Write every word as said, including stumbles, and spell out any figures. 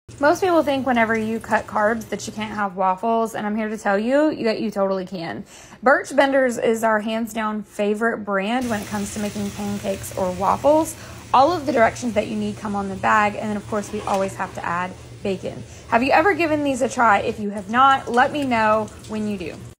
Most people think whenever you cut carbs that you can't have waffles, and I'm here to tell you that you totally can. Birch Benders is our hands down favorite brand when it comes to making pancakes or waffles. All of the directions that you need come on the bag, and then of course we always have to add bacon. Have you ever given these a try? If you have not, let me know when you do.